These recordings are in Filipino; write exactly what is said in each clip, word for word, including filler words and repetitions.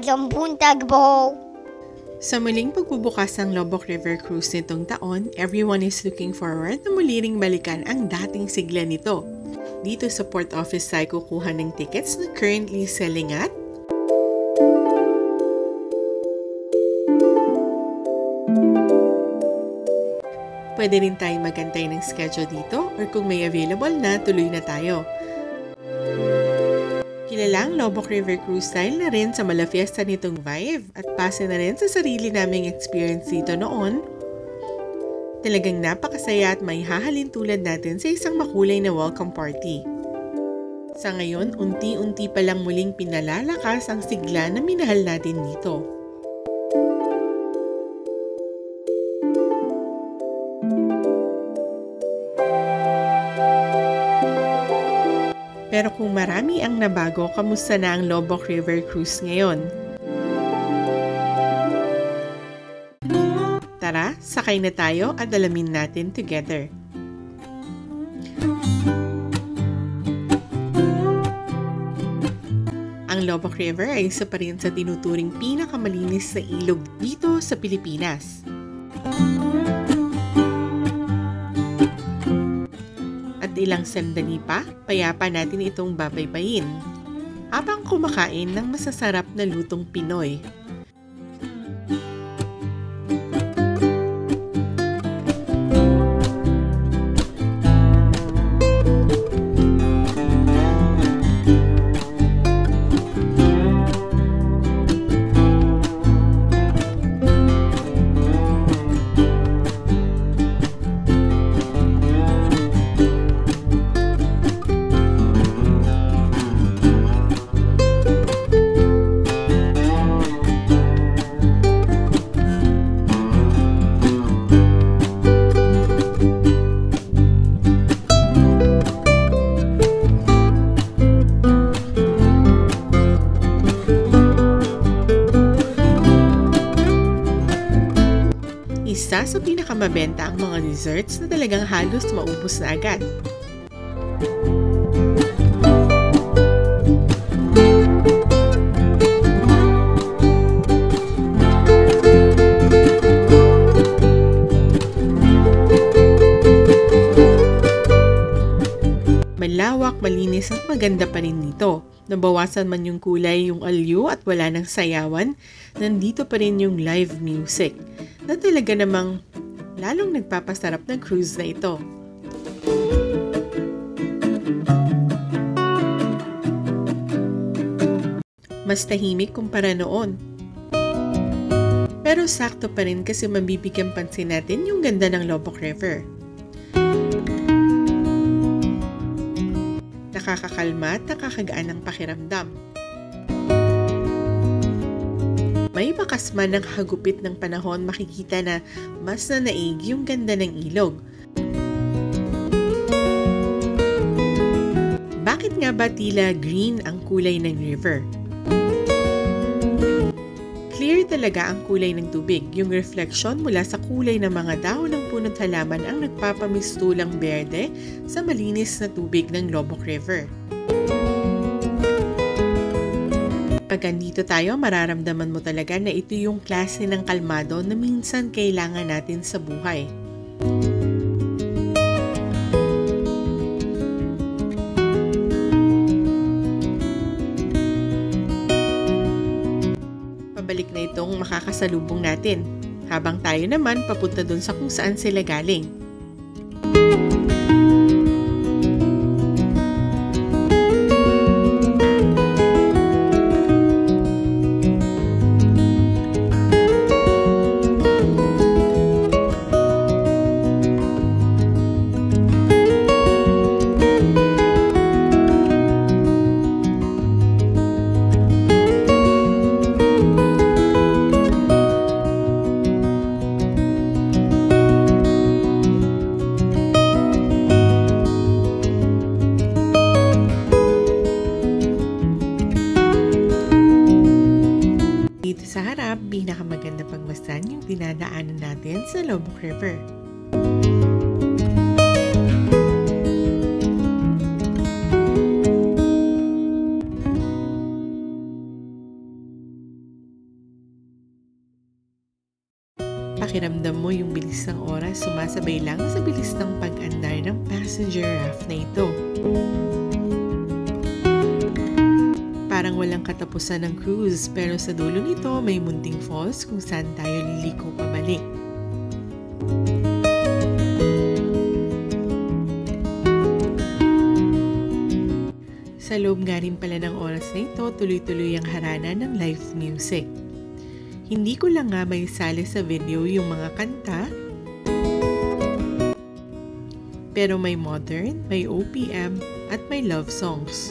Magandang buntag, Bohol! Sa muling pagbubukas ng Loboc River Cruise nitong taon, everyone is looking forward na muli ring balikan ang dating sigla nito. Dito sa port office tayo kukuha ng tickets na currently selling at pwede rin tayo magantay ng schedule dito or kung may available na, tuloy na tayo. Kilala ang Loboc River Cruise style na rin sa mala fiesta nitong vibe at pase na rin sa sarili naming experience dito noon. Talagang napakasaya at may hahalin tulad natin sa isang makulay na welcome party. Sa ngayon, unti-unti pa lang muling pinalalakas ang sigla na minahal natin dito. Pero kung marami ang nabago, kamusta na ang Loboc River Cruise ngayon? Tara, sakay na tayo at alamin natin together. Ang Loboc River ay isa pa rin sa tinuturing pinakamalinis na ilog dito sa Pilipinas. Ilang sandali pa, payapa natin itong babaybayin habang kumakain ng masasarap na lutong Pinoy. Isa sa pinakamabenta ang mga desserts na talagang halos maubos na agad. Malawak, malinis at maganda pa rin dito. Nabawasan man yung kulay, yung alyo at wala ng sayawan, nandito pa rin yung live music na talaga namang lalong nagpapasarap ng cruise na ito. Mas tahimik kumpara noon. Pero sakto pa rin kasi mabibigyan pansin natin yung ganda ng Loboc River. Nakakakalma at nakakagaan ng pakiramdam. May bakas man ng hagupit ng panahon, makikita na mas nanaig yung ganda ng ilog. Bakit nga ba tila green ang kulay ng river? Clear talaga ang kulay ng tubig. Yung reflection mula sa kulay ng mga dahon ng puno't halaman ang nagpapamistulang berde sa malinis na tubig ng Loboc River. Pag andito tayo, mararamdaman mo talaga na ito yung klase ng kalmado na minsan kailangan natin sa buhay. Pabalik na itong makakasalubong natin, habang tayo naman papunta dun sa kung saan sila galing. Dito sa harap, pinakamaganda pagmasdan yung dinadaanan natin sa Loboc River. Pakiramdam mo yung bilis ng oras sumasabay lang sa bilis ng pag-andar ng passenger raft na ito. Parang walang katapusan ng cruise, pero sa dulo nito may munting falls kung saan tayo liliko pabalik. Sa loob nga rin pala ng oras na ito, tuloy-tuloy ang harana ng live music. Hindi ko lang nga may sali sa video yung mga kanta, pero may modern, may O P M, at may love songs.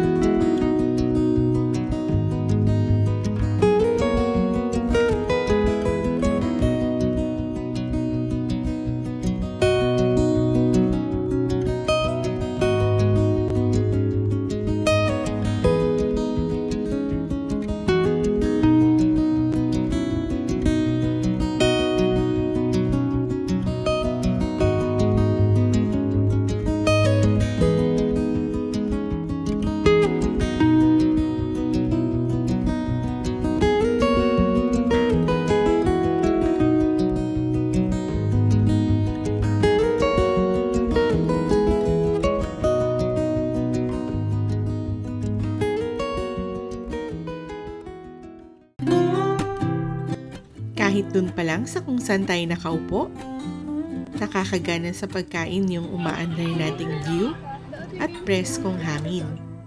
Kahit dun pa lang sa kung saan tayo nakaupo, nakakagana sa pagkain yung umaandar nating view at preskong hangin.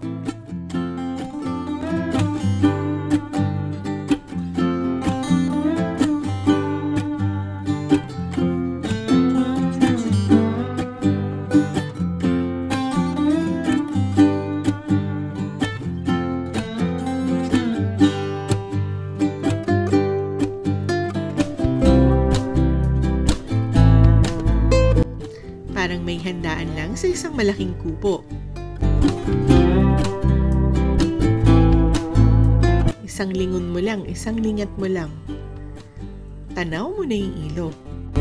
Parang may handaan lang sa isang malaking kupo. Isang lingon mo lang, isang lingat mo lang. Tanaw mo na yung ilog.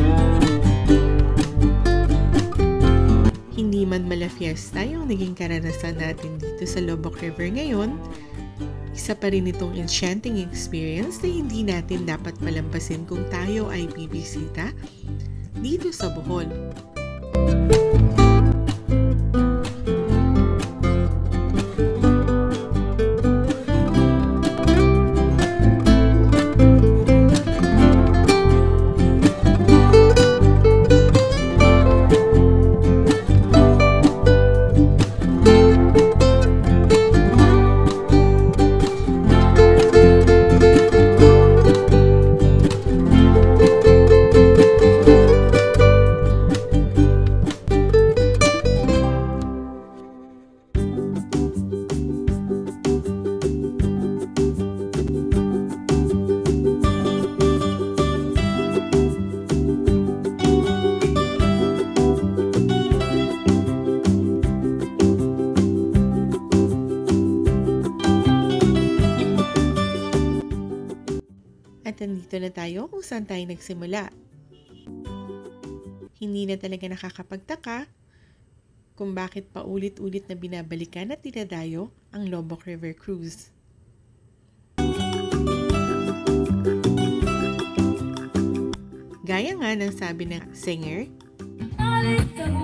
Hindi man mala fiesta yung naging karanasan natin dito sa Loboc River ngayon, isa pa rin itong enchanting experience na hindi natin dapat malampasin kung tayo ay bibisita dito sa Bohol. At nandito na tayo kung saan tayo nagsimula. Hindi na talaga nakakapagtaka kung bakit paulit-ulit na binabalikan at dinadayo ang Loboc River Cruise. Gaya nga ng sabi ng singer,